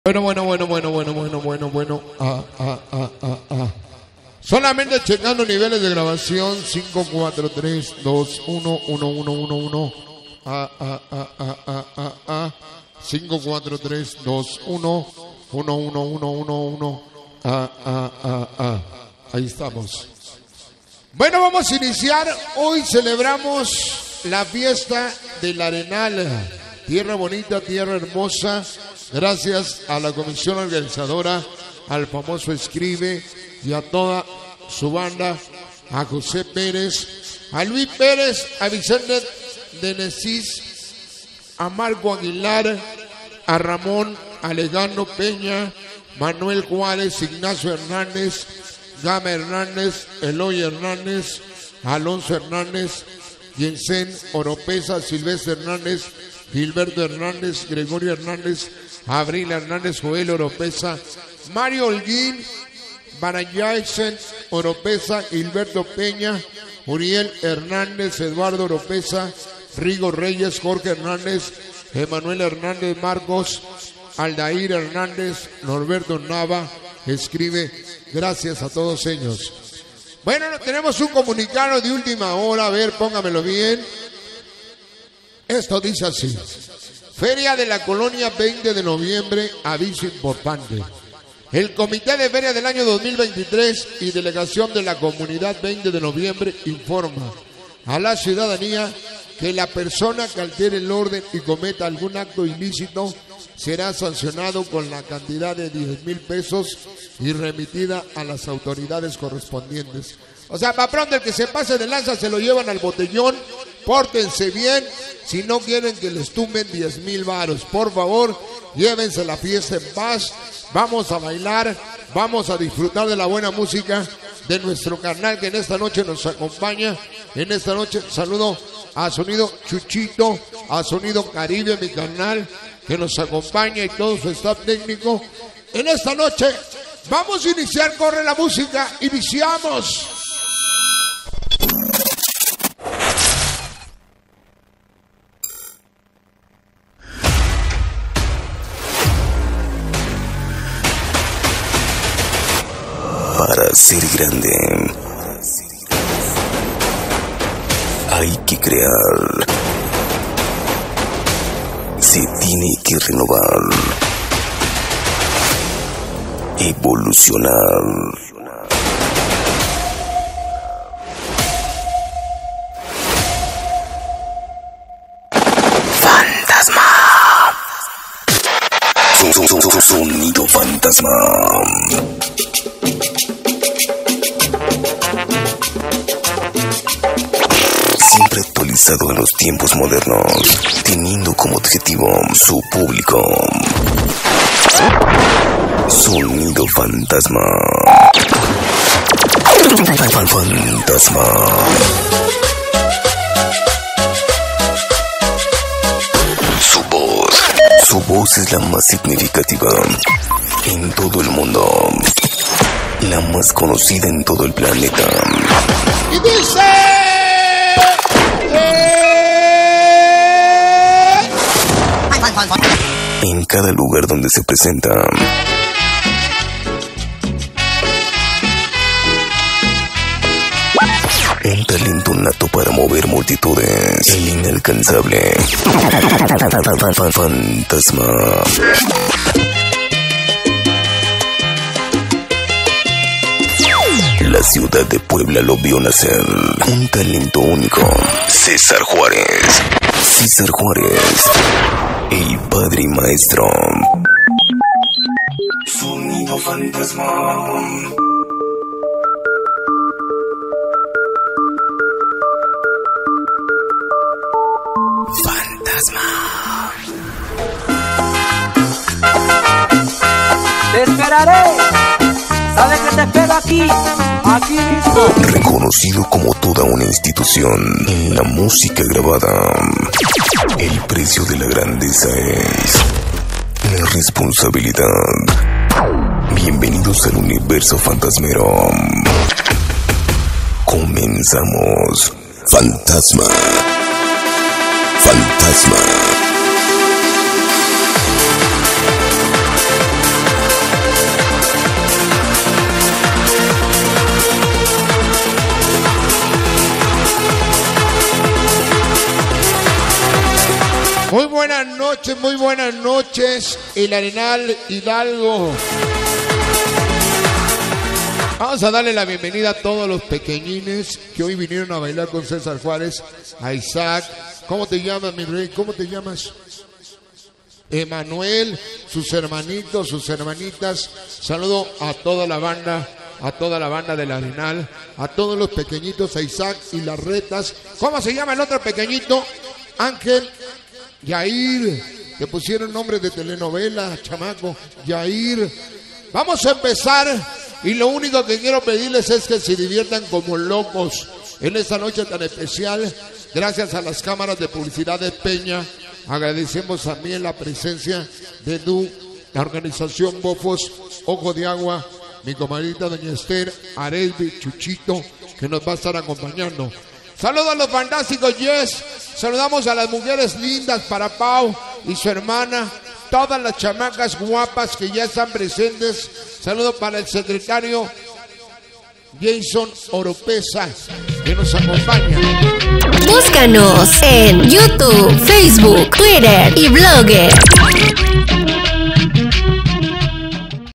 Bueno. Solamente checando niveles de grabación. 5, 4, 3, 2, 1, 1, 1, 1, 1. 5, 4, 3, 2, 1, 1, 1, 1, 1, 1. Ahí estamos. Bueno, vamos a iniciar. Hoy celebramos la fiesta del Arenal. Tierra bonita, tierra hermosa. Gracias a la comisión organizadora, al famoso Escribe y a toda su banda, a José Pérez, a Luis Pérez, a Vicente de Nesís, a Marco Aguilar, a Ramón Alejandro Peña, Manuel Juárez, Ignacio Hernández, Gama Hernández, Eloy Hernández, Alonso Hernández, Jensen Oropesa, Silvestre Hernández, Gilberto Hernández, Gregorio Hernández, Abril Hernández, Joel Oropesa, Mario Holguín, Barayaisen Oropesa, Gilberto Peña, Uriel Hernández, Eduardo Oropesa, Rigo Reyes, Jorge Hernández, Emanuel Hernández, Marcos, Aldair Hernández, Norberto Nava. Escribe. Gracias a todos ellos. Bueno, tenemos un comunicado de última hora. A ver, póngamelo bien. Esto dice así: Feria de la Colonia 20 de noviembre, aviso importante. El Comité de Feria del año 2023 y Delegación de la Comunidad 20 de noviembre informa a la ciudadanía que la persona que altere el orden y cometa algún acto ilícito será sancionado con la cantidad de 10,000 pesos y remitida a las autoridades correspondientes. O sea, para pronto el que se pase de lanza se lo llevan al botellón. Pórtense bien, si no quieren que les tumben 10,000 varos. Por favor, llévense la fiesta en paz. Vamos a bailar, vamos a disfrutar de la buena música de nuestro carnal que en esta noche nos acompaña. En esta noche saludo a Sonido Chuchito, a Sonido Caribe, mi carnal, que nos acompaña, y todo su staff técnico. En esta noche vamos a iniciar, corre la música, iniciamos. Para ser grande hay que crear, se tiene que renovar, evolucionar. Fantasma. Sonido fantasma. Siempre actualizado en los tiempos modernos, teniendo como objetivo su público. Sonido fantasma. Fantasma. Su voz es la más significativa en todo el mundo, la más conocida en todo el planeta. Y dice... En cada lugar donde se presenta, un talento nato para mover multitudes, el inalcanzable fantasma. La ciudad de Puebla lo vio nacer, un talento único, César Juárez. César Juárez, el padre y maestro. Sonido fantasma. Fantasma. Te esperaré. Sabes que te espero aquí mismo. Reconocido como toda una institución en la música grabada, el precio de la grandeza es la responsabilidad. Bienvenidos al universo fantasmero. Comenzamos. Fantasma. Fantasma. muy buenas noches. El Arenal Hidalgo. Vamos a darle la bienvenida a todos los pequeñines que hoy vinieron a bailar con César Juárez, a Isaac. ¿Cómo te llamas, mi rey? ¿Cómo te llamas? Emanuel, sus hermanitos, sus hermanitas. Saludo a toda la banda del Arenal, a todos los pequeñitos, a Isaac y las retas. ¿Cómo se llama el otro pequeñito? Ángel, Yair, que pusieron nombre de telenovela, chamaco, Yair. Vamos a empezar y lo único que quiero pedirles es que se diviertan como locos en esta noche tan especial. Gracias a las cámaras de publicidad de Peña. Agradecemos también la presencia de Du, la organización Bofos, Ojo de Agua, mi comadrita doña Esther, Aresby, Chuchito, que nos va a estar acompañando. Saludos a los fantásticos Yes. Saludamos a las mujeres lindas, para Pau y su hermana, todas las chamacas guapas que ya están presentes. Saludos para el secretario Jason Oropesa, que nos acompaña. Búscanos en YouTube, Facebook, Twitter y Blogger